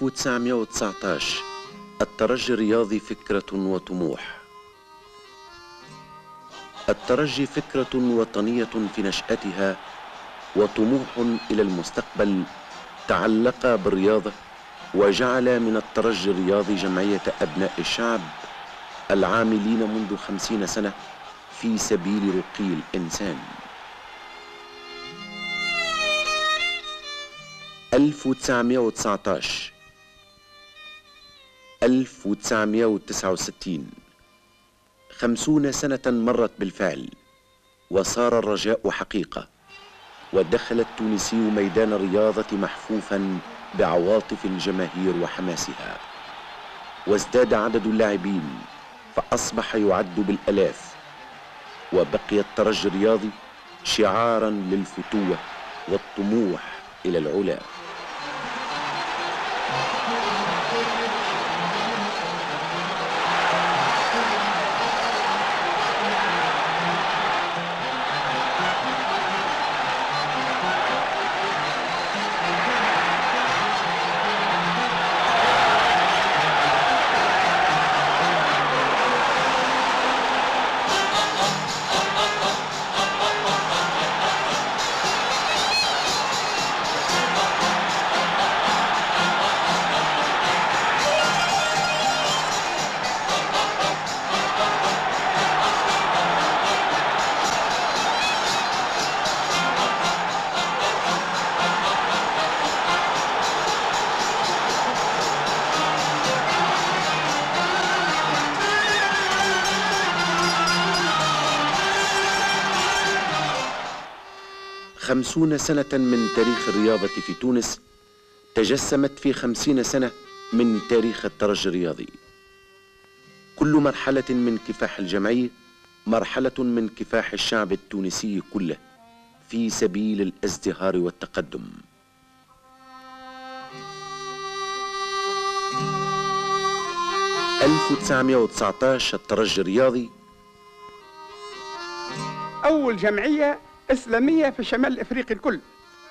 1919 الترجي الرياضي فكرة وطموح. الترجي فكرة وطنية في نشأتها وطموح إلى المستقبل تعلق بالرياضة، وجعل من الترجي الرياضي جمعية أبناء الشعب العاملين منذ 50 سنة في سبيل رقي الإنسان. 1919 1969 50 سنة مرت بالفعل، وصار الرجاء حقيقة، ودخل التونسي ميدان الرياضة محفوفا بعواطف الجماهير وحماسها، وازداد عدد اللاعبين فأصبح يعد بالآلاف، وبقي الترجي الرياضي شعارا للفتوة والطموح إلى العلا. خمسون سنة من تاريخ الرياضة في تونس تجسمت في 50 سنة من تاريخ الترجي الرياضي. كل مرحلة من كفاح الجمعية مرحلة من كفاح الشعب التونسي كله في سبيل الازدهار والتقدم. ألف 1919 الترجي الرياضي أول جمعية إسلامية في شمال إفريقيا الكل.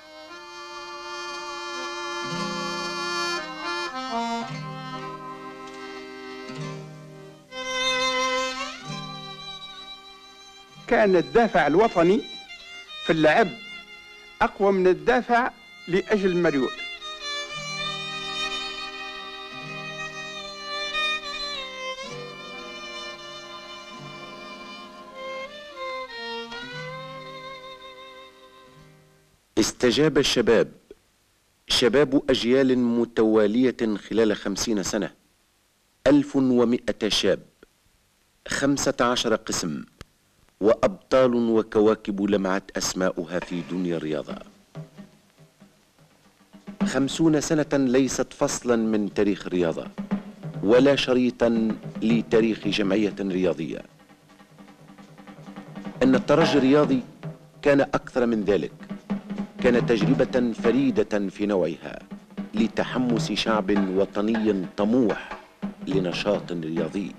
كان الدافع الوطني في اللعب أقوى من الدافع لأجل المريول. استجاب الشباب، شباب أجيال متوالية خلال 50 سنة، 1100 شاب، 15 قسم، وأبطال وكواكب لمعت أسماؤها في دنيا الرياضة. 50 سنة ليست فصلا من تاريخ الرياضة ولا شريطا لتاريخ جمعية رياضية. إن الترجي الرياضي كان أكثر من ذلك، كان تجربة فريدة في نوعها لتحمس شعب وطني طموح لنشاط رياضي.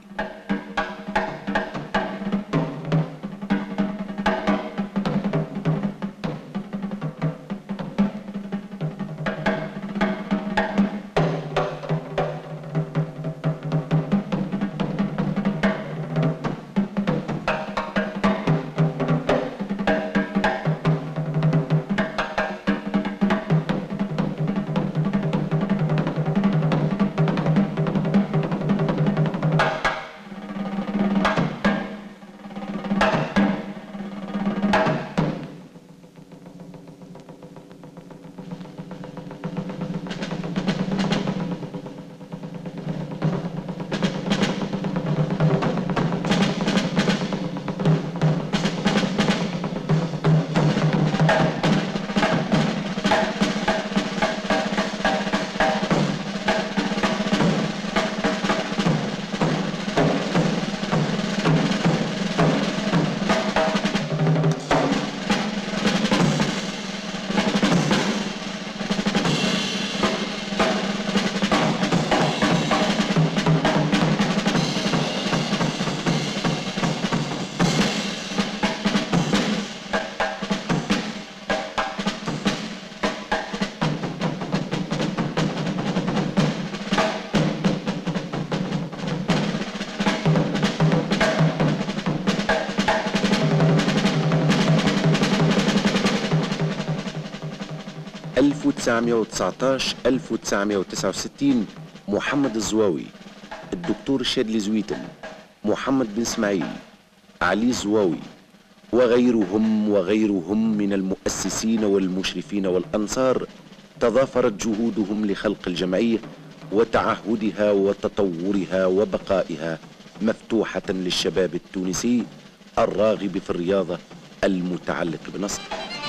1919 1969 محمد الزواوي، الدكتور شادلي زويتم، محمد بن اسماعيل، علي الزواوي، وغيرهم من المؤسسين والمشرفين والأنصار تضافرت جهودهم لخلق الجمعية وتعهدها وتطورها وبقائها مفتوحة للشباب التونسي الراغب في الرياضة المتعلق بنصر.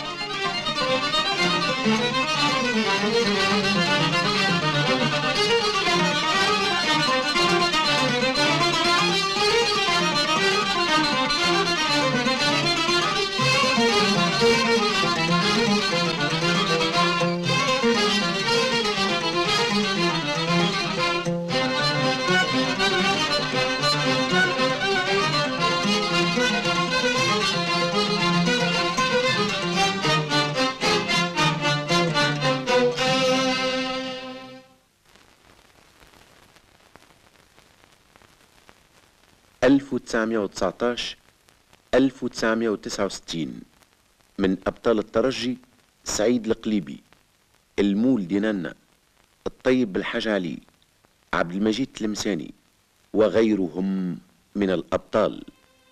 ألف وتسعمائة وتسعتاش 1969 من أبطال الترجي سعيد القليبي، المول دينانا، الطيب بالحاج علي، عبد المجيد التلمساني وغيرهم من الأبطال.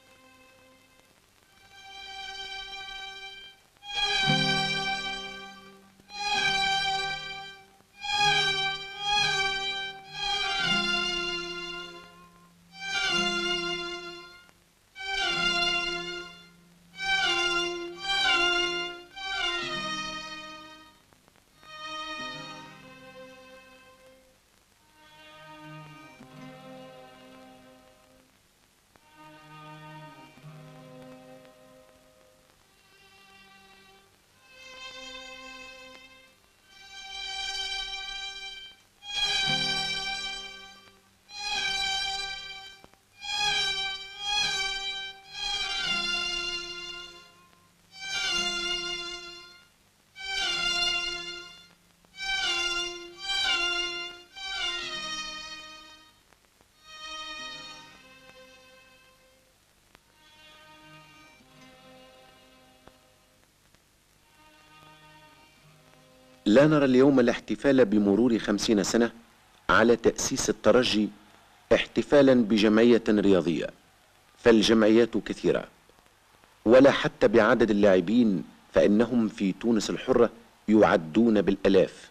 لا نرى اليوم الاحتفال بمرور 50 سنة على تأسيس الترجي احتفالا بجمعية رياضية، فالجمعيات كثيرة، ولا حتى بعدد اللاعبين، فإنهم في تونس الحرة يعدون بالآلاف،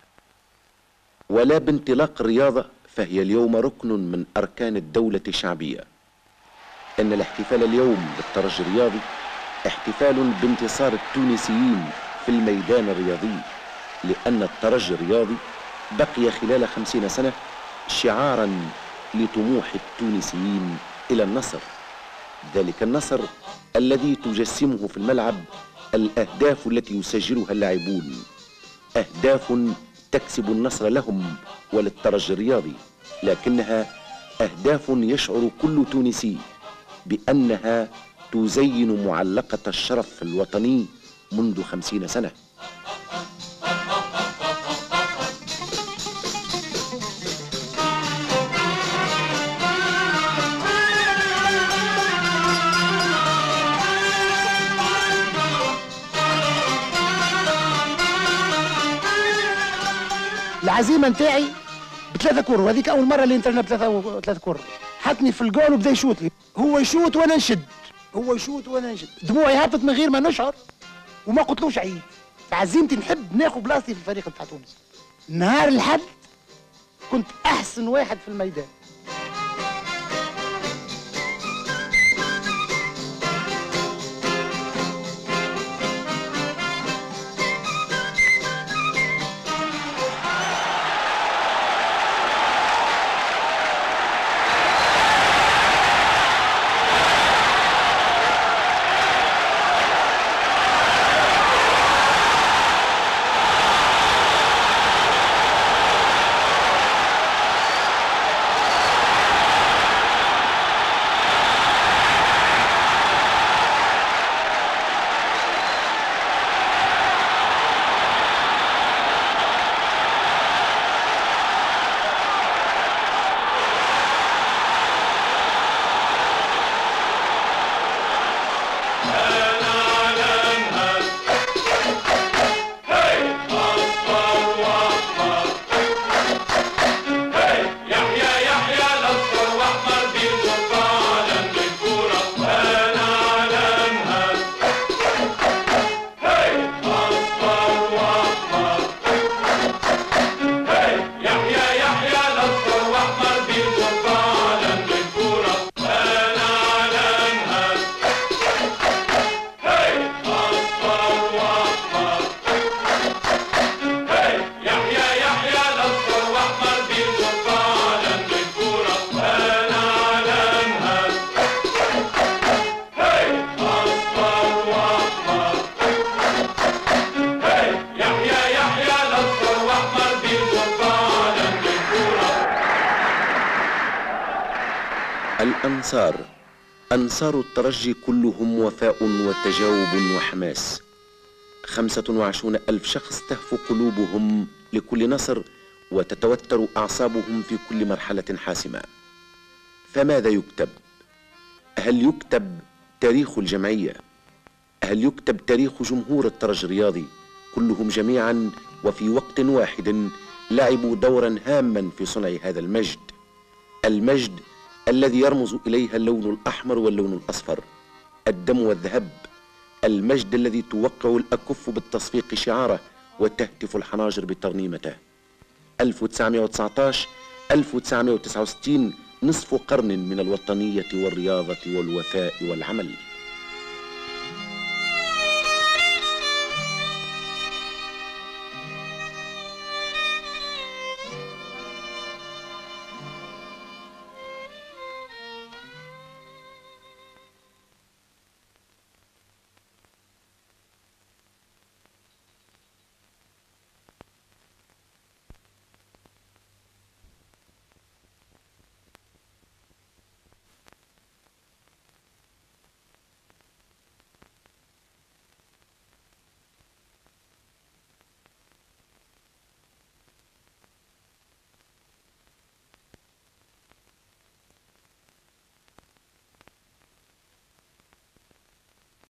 ولا بانطلاق الرياضة، فهي اليوم ركن من أركان الدولة الشعبية. إن الاحتفال اليوم بالترجي الرياضي احتفال بانتصار التونسيين في الميدان الرياضي، لأن الترجي الرياضي بقي خلال 50 سنة شعارا لطموح التونسيين إلى النصر، ذلك النصر الذي تجسمه في الملعب الأهداف التي يسجلها اللاعبون، أهداف تكسب النصر لهم وللترجي الرياضي، لكنها أهداف يشعر كل تونسي بأنها تزين معلقة الشرف الوطني منذ 50 سنة. العزيمه نتاعي بثلاثه كور، وهذيك اول مره اللي انترنا بثلاثه كور، حطني في الجول وبدا يشوط لي، هو يشوط وانا نشد، هو يشوط وانا نشد، دموعي هبطت من غير ما نشعر وما قلتلوش عيد. عزيمتي نحب ناخذ بلاصتي في الفريق بتاع تونس. نهار الحد كنت احسن واحد في الميدان. الأنصار، أنصار الترجي كلهم وفاء وتجاوب وحماس. 25,000 شخص تهفو قلوبهم لكل نصر وتتوتر أعصابهم في كل مرحلة حاسمة. فماذا يكتب؟ هل يكتب تاريخ الجمعية؟ هل يكتب تاريخ جمهور الترجي الرياضي كلهم جميعا وفي وقت واحد لعبوا دورا هاما في صنع هذا المجد، المجد الذي يرمز إليها اللون الأحمر واللون الأصفر، الدم والذهب، المجد الذي توقع الأكف بالتصفيق شعاره وتهتف الحناجر بترنيمته. 1919 1969 نصف قرن من الوطنية والرياضة والوفاء والعمل.